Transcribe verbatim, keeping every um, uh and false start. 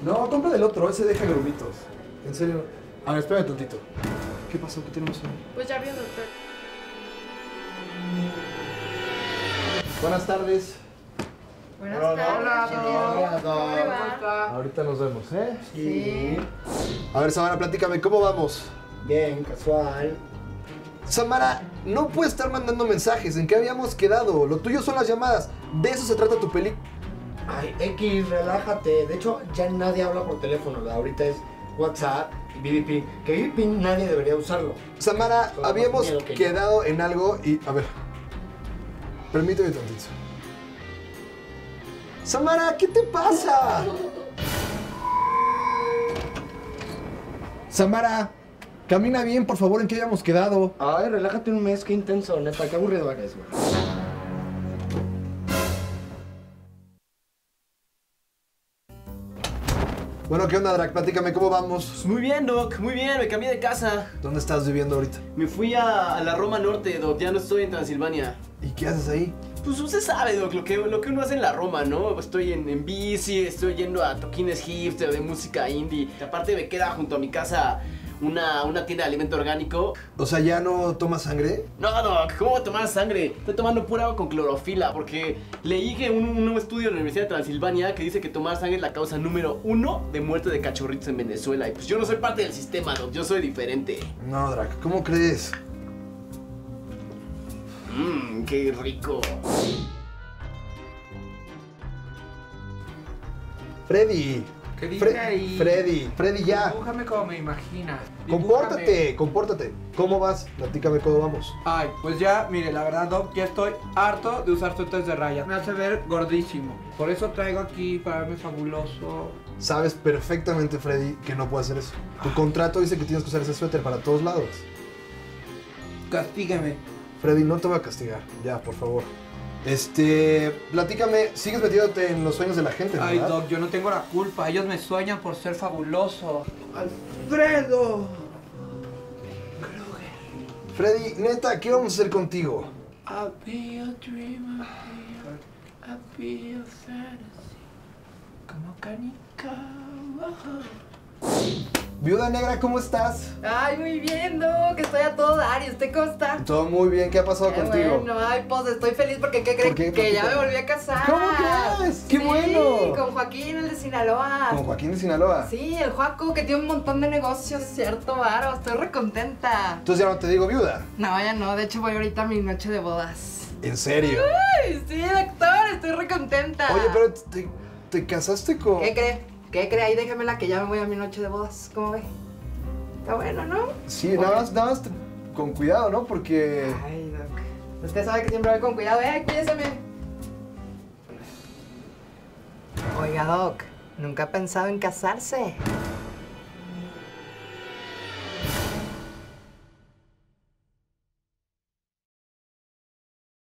No, compra del otro, ese deja grumitos. En serio. A ver, espérame tantito. ¿Qué pasó? ¿Qué tenemos hoy? Pues ya vio, doctor. Buenas tardes. Buenas Hola, tardes. hola, querido. hola, ¿Cómo le va? ¿cómo está? Ahorita nos vemos, ¿eh? Sí. A ver, Samara, platícame, ¿cómo vamos? Bien, casual. Samara, no puedes estar mandando mensajes. ¿En qué habíamos quedado? Lo tuyo son las llamadas. De eso se trata tu película. Ay, X, relájate. De hecho, ya nadie habla por teléfono. ¿Verdad? Ahorita es WhatsApp y B B P. Que B B P nadie debería usarlo. Samara, Todo habíamos miedo que yo. quedado en algo y... A ver. Permíteme tantito. Samara, ¿qué te pasa? Samara, camina bien, por favor, ¿en qué habíamos quedado? Ay, relájate un mes, qué intenso, neta, qué aburrido eres, güey. Bueno, ¿qué onda, Drac? Platícame, ¿cómo vamos? Muy bien, Doc, muy bien, me cambié de casa. ¿Dónde estás viviendo ahorita? Me fui a, a la Roma Norte, Doc, ya no estoy en Transilvania. ¿Y qué haces ahí? Pues usted sabe, Doc, lo que, lo que uno hace en la Roma, ¿no? Estoy en, en bici, estoy yendo a toquines hipster de música indie. Aparte me queda junto a mi casa una, una tienda de alimento orgánico. O sea, ¿ya no tomas sangre? No, Doc, ¿cómo voy a tomar sangre? Estoy tomando pura agua con clorofila porque leí que un, un nuevo estudio en la Universidad de Transilvania que dice que tomar sangre es la causa número uno de muerte de cachorritos en Venezuela. Y pues yo no soy parte del sistema, Doc, yo soy diferente. No, Drac, ¿cómo crees? Mmm, qué rico. Freddy. ¿Qué dice Fre- ahí? Freddy, Freddy, ya. Dibújame como me imaginas. Compórtate, Dibújame. compórtate. ¿Cómo vas? Platícame cómo vamos. Ay, pues ya, mire, la verdad, Doc, ya estoy harto de usar suéteres de rayas. Me hace ver gordísimo. Por eso traigo aquí para verme fabuloso. Sabes perfectamente, Freddy, que no puedes hacer eso. Tu contrato dice que tienes que usar ese suéter para todos lados. Castígueme. Freddy, no te voy a castigar. Ya, por favor. Este, platícame, sigues metiéndote en los sueños de la gente, ¿verdad? Ay, Doc, yo no tengo la culpa. Ellos me sueñan por ser fabuloso. ¡Alfredo! Freddy, neta, ¿qué vamos a hacer contigo? I'll be a dream, I'll be a fantasy. Como canica. Viuda Negra, ¿cómo estás? Ay, muy bien, Doc, estoy a todo dar. ¿Y usted cómo está? Todo muy bien, ¿qué ha pasado Qué contigo? bueno, ay, pues estoy feliz porque ¿qué crees? ¿Por qué? Que ya Platícame. me volví a casar. ¿Cómo crees? ¡Qué Sí, bueno! con Joaquín, el de Sinaloa. Con Joaquín de Sinaloa. Sí, el Joaco, que tiene un montón de negocios, cierto, varo. Estoy recontenta. Entonces ya no te digo viuda. No, ya no, de hecho voy ahorita a mi noche de bodas. ¿En serio? Ay, sí, doctor, estoy recontenta. Oye, pero te, te casaste con... ¿Qué cree? ¿Qué cree? Ahí déjemela que ya me voy a mi noche de bodas. ¿Cómo ve? Está bueno, ¿no? Sí, nada más, nada más te- con cuidado, ¿no? Porque... Ay, Doc. Usted sabe que siempre voy con cuidado, ¿eh? Cuídeseme. Oiga, Doc, ¿nunca ha pensado en casarse?